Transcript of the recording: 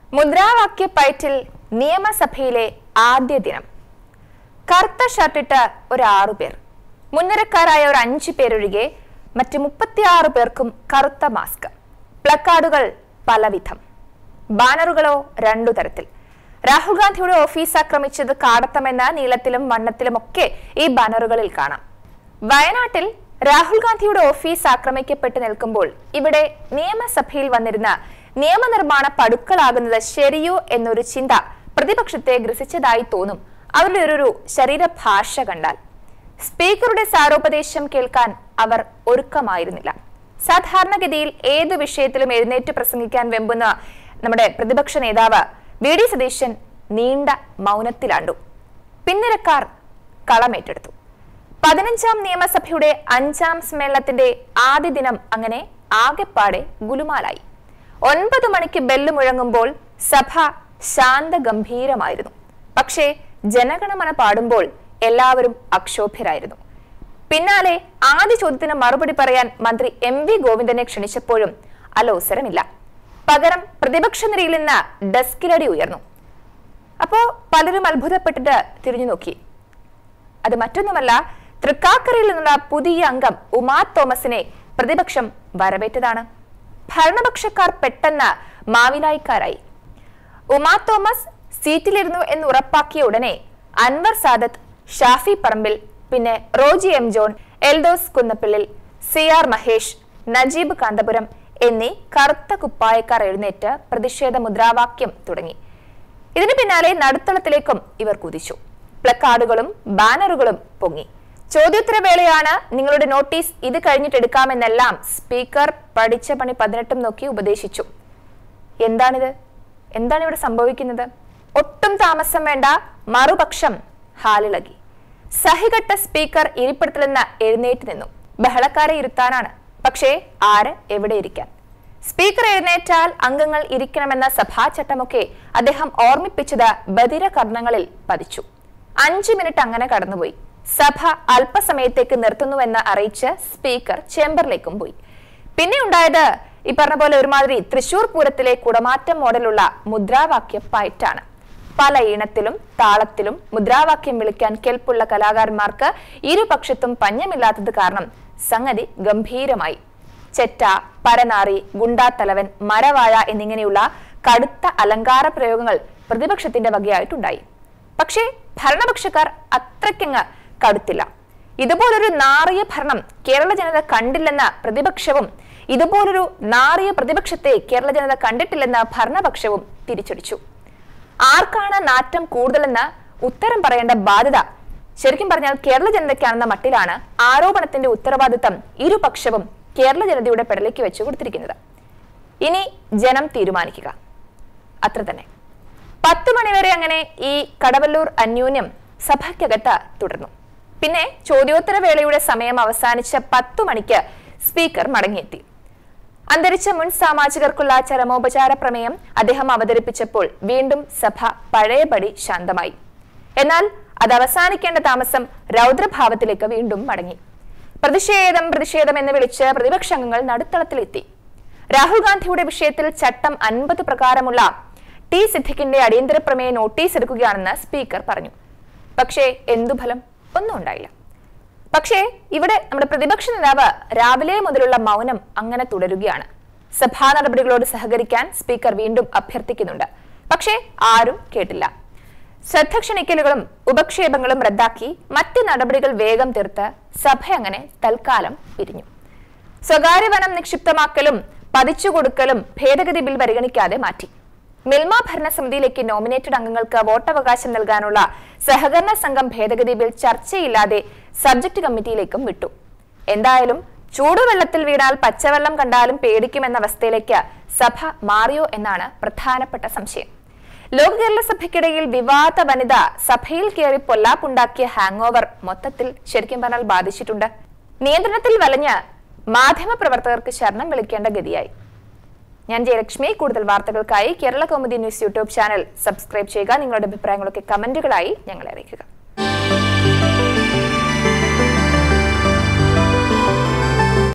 മുദ്രാവാക്യ പയറ്റിൽ നിയമസഭയിലെ ആദ്യ ദിനം. കറുത്ത ഷർട്ടിട്ട ഒരു 6 പേർ, മുൻനിരക്കാരായ ഒരു 5 പേരൊഴികെ മറ്റ് 36 പേർക്കും കറുത്ത മാസ്ക്. പ്ലക്കാർഡുകൾ പലവിധം, ബാനറുകളോ 2 തരത്തിൽ. രാഹുൽ ഗാന്ധിയുടെ ഓഫീസ് ആക്രമിച്ചത് കാടത്തമെന്ന നീളത്തിലും വണ്ണത്തിലുമൊക്കെ ഈ ബാനറുകളിൽ കാണാം. വയനാട്ടിൽ രാഹുൽ ഗാന്ധിയുടെ ഓഫീസ് ആക്രമിക്കപ്പെട്ട് നിൽക്കുമ്പോൾ ഇവിടെ നിയമസഭയിൽ വന്നിരുന്ന നിയമനിർമ്മാണ പടുക്കളാകുന്നത് ശരിയോ എന്നൊരു ചിന്ത പ്രതിപക്ഷത്തെ ഗ്രസിച്ചതായി തോന്നും അവരുടെ ഒരു ശരീരഭാഷ കണ്ടാൽ. സ്പീക്കറുടെ സാരോപദേശം കേൾക്കാൻ അവർ ഒരുക്കമായിരുന്നില്ല. സാധാരണഗതിയിൽ ഏത് വിഷയത്തിലും എഴുന്നേറ്റ് പ്രസംഗിക്കാൻ വെമ്പുന്ന നമ്മുടെ പ്രതിപക്ഷ നേതാവ് വി.ഡി. സതീശൻ നീണ്ട മൗനത്തിലാണ്ടു. പിൻനിരക്കാർ കളമേറ്റെടുത്തു. 15ാം നിയമസഭയുടെ 5ാം സമ്മേളനത്തിന്റെ ആദ്യ ദിനം അങ്ങനെ ആകെപ്പാടെ ഗുലുമാലായി. 9 മണിക്ക് ബെല്ല് മുഴങ്ങുമ്പോൾ സഭ ശാന്തഗംഭീരമായിരുന്നു. പക്ഷേ ജനഗണമന പാടുമ്പോൾ എല്ലാവരും അക്ഷോഭ്യരായിരുന്നു. പിന്നാലെ ആദ്യ ചോദ്യത്തിന് മറുപടി പറയാൻ മന്ത്രി എം.വി. ഗോവിന്ദനെ ക്ഷണിച്ചപ്പോഴും അലോസരമില്ല. പകരം പ്രതിപക്ഷ നിരയിൽ നിന്ന് ഡെസ്കിലടി ഉയർന്നു. അപ്പോ പലരും അത്ഭുതപ്പെട്ടിട്ട് തിരിഞ്ഞു നോക്കി. അത് മറ്റൊന്നുമല്ല, തൃക്കാക്കരയിൽ നിന്നുള്ള പുതിയ അംഗം ഉമാ തോമസിനെ പ്രതിപക്ഷം വരവേറ്റതാണ്. ഭരണപക്ഷക്കാർ പെട്ടെന്ന് മാവിലായിക്കാരായി. ഉമാ തോമസ് സീറ്റിലിരുന്നു എന്ന് ഉറപ്പാക്കിയ ഉടനെ അൻവർ സാദത്ത്, ഷാഫി പറമ്പിൽ, പിന്നെ റോജി എം ജോൺ, എൽദോസ് കുന്നപ്പിള്ളിൽ, സി.ആർ. മഹേഷ്, നജീബ് കാന്തപുരം എന്നീ കറുത്ത കുപ്പായക്കാർ എഴുന്നേറ്റ് പ്രതിഷേധ മുദ്രാവാക്യം തുടങ്ങി. ഇതിനു പിന്നാലെ നടുത്തളത്തിലേക്കും ഇവർ കുതിച്ചു. പ്ലക്കാർഡുകളും ബാനറുകളും പൊങ്ങി. ചോദ്യോത്തരവേളയാണ്, നിങ്ങളുടെ നോട്ടീസ് ഇത് കഴിഞ്ഞിട്ടെടുക്കാമെന്നെല്ലാം സ്പീക്കർ പഠിച്ച പണി 18 നോക്കി ഉപദേശിച്ചു. എന്താണിത്? എന്താണ് ഇവിടെ സംഭവിക്കുന്നത്? ഒട്ടും താമസം വേണ്ട, മറുപക്ഷം ഹാലിളകി. സഹികെട്ട സ്പീക്കർ ഇരിപ്പിടത്തിൽ നിന്ന് എഴുന്നേറ്റ് നിന്നു. ബഹളക്കാരെ ഇരുത്താനാണ്. പക്ഷേ ആര് എവിടെ ഇരിക്കാൻ? സ്പീക്കർ എഴുന്നേറ്റാൽ അംഗങ്ങൾ ഇരിക്കണമെന്ന സഭാചട്ടമൊക്കെ അദ്ദേഹം ഓർമ്മിപ്പിച്ചത് ബധിര കർണങ്ങളിൽ പതിച്ചു. 5 മിനിറ്റ് അങ്ങനെ കടന്നുപോയി. സഭ അല്പസമയത്തേക്ക് നിർത്തുന്നുവെന്ന് അറിയിച്ച് സ്പീക്കർ ചേംബറിലേക്കും പോയി. പിന്നെ ഉണ്ടായത് ഈ പറഞ്ഞ പോലെ ഒരുമാതിരി തൃശൂർ പൂരത്തിലെ കുടമാറ്റം മോഡലുള്ള മുദ്രാവാക്യ പയറ്റാണ്. പല ഈണത്തിലും താളത്തിലും മുദ്രാവാക്യം വിളിക്കാൻ കെൽപ്പുള്ള കലാകാരന്മാർക്ക് ഇരുപക്ഷത്തും പഞ്ഞമില്ലാത്തത് കാരണം സംഗതി ഗംഭീരമായി. ചെറ്റ, പരനാറി, ഗുണ്ടാത്തലവൻ, മരവാഴ എന്നിങ്ങനെയുള്ള കടുത്ത അലങ്കാര പ്രയോഗങ്ങൾ പ്രതിപക്ഷത്തിന്റെ വകയായിട്ടുണ്ടായി. പക്ഷേ ഭരണപക്ഷക്കാർ അത്രയ്ക്കങ്ങ് കടുത്തില്ല. ഇതുപോലൊരു നാറിയ ഭരണം കേരള ജനത കണ്ടില്ലെന്ന പ്രതിപക്ഷവും ഇതുപോലൊരു നാറിയ പ്രതിപക്ഷത്തെ കേരള ജനത കണ്ടിട്ടില്ലെന്ന ഭരണപക്ഷവും തിരിച്ചടിച്ചു. ആർക്കാണ് നാറ്റം കൂടുതലെന്ന് ഉത്തരം പറയേണ്ട ബാധ്യത ശരിക്കും പറഞ്ഞാൽ കേരള ജനതയ്ക്കാണെന്ന മട്ടിലാണ് ആരോപണത്തിന്റെ ഉത്തരവാദിത്തം ഇരുപക്ഷവും കേരള ജനതയുടെ പെടലേക്ക് വെച്ചു കൊടുത്തിരിക്കുന്നത്. ഇനി ജനം തീരുമാനിക്കുക, അത്ര തന്നെ. 10 മണിവരെ അങ്ങനെ ഈ കടവല്ലൂർ അന്യോന്യം സഭയ്ക്കകത്ത് തുടർന്നു. പിന്നെ ചോദ്യോത്തരവേളയുടെ സമയം അവസാനിച്ച 10 മണിക്ക് സ്പീക്കർ മടങ്ങിയെത്തി. അന്തരിച്ച മുൻ സാമാജികർക്കുള്ള ചരമോപചാര പ്രമേയം അദ്ദേഹം അവതരിപ്പിച്ചപ്പോൾ വീണ്ടും സഭ പഴയപടി ശാന്തമായി. എന്നാൽ അത് അവസാനിക്കേണ്ട താമസം രൗദ്രഭാവത്തിലേക്ക് വീണ്ടും മടങ്ങി. പ്രതിഷേധം എന്ന് വിളിച്ച് പ്രതിപക്ഷാംഗങ്ങൾ നടുത്തളത്തിലെത്തി. രാഹുൽ ഗാന്ധിയുടെ വിഷയത്തിൽ ചട്ടം 50 പ്രകാരമുള്ള ടി സിദ്ദിഖിന്റെ അടിയന്തര പ്രമേയ നോട്ടീസ് എടുക്കുകയാണെന്ന് സ്പീക്കർ പറഞ്ഞു. പക്ഷേ എന്തു ഫലം? ഒന്നും ഉണ്ടായില്ല. പക്ഷേ ഇവിടെ നമ്മുടെ പ്രതിപക്ഷ നേതാവ് രാവിലെ മുതലുള്ള മൗനം അങ്ങനെ തുടരുകയാണ്. സഭാ നടപടികളോട് സഹകരിക്കാൻ സ്പീക്കർ വീണ്ടും അഭ്യർത്ഥിക്കുന്നുണ്ട്. പക്ഷേ ആരും കേട്ടില്ല. ശ്രദ്ധ ക്ഷണിക്കലുകളും ഉപക്ഷേപങ്ങളും റദ്ദാക്കി മറ്റ് നടപടികൾ വേഗം തീർത്ത് സഭ അങ്ങനെ തൽക്കാലം പിരിഞ്ഞു. സ്വകാര്യ വനം നിക്ഷിപ്തമാക്കലും പതിച്ചുകൊടുക്കലും ഭേദഗതി ബിൽ പരിഗണിക്കാതെ മാറ്റി. മിൽമ ഭരണസമിതിയിലേക്ക് നോമിനേറ്റഡ് അംഗങ്ങൾക്ക് വോട്ടവകാശം നൽകാനുള്ള സഹകരണ സംഘം ഭേദഗതി ബിൽ ചർച്ചയില്ലാതെ സബ്ജക്ട് കമ്മിറ്റിയിലേക്കും വിട്ടു. എന്തായാലും ചൂടുവെള്ളത്തിൽ വീണാൽ പച്ചവെള്ളം കണ്ടാലും പേടിക്കുമെന്ന അവസ്ഥയിലേക്ക് സഭ മാറിയോ എന്നാണ് പ്രധാനപ്പെട്ട സംശയം. ലോക കേരള സഭയ്ക്കിടയിൽ വിവാദ വനിത സഭയിൽ കയറി പൊല്ലാപ്പുണ്ടാക്കിയ ഹാങ് ഓവർ മൊത്തത്തിൽ ശരിക്കും പറഞ്ഞാൽ ബാധിച്ചിട്ടുണ്ട്. നിയന്ത്രണത്തിൽ വലഞ്ഞ് മാധ്യമപ്രവർത്തകർക്ക് ശരണം വിളിക്കേണ്ട ഗതിയായി. ഞാൻ ജയലക്ഷ്മി. കൂടുതൽ വാർത്തകൾക്കായി Kerala Kaumudi news YouTube channel subscribe ചെയ്യുക. നിങ്ങളുടെ അഭിപ്രായങ്ങളൊക്കെ കമന്റുകളായി ഞങ്ങളെ അറിയിക്കുക.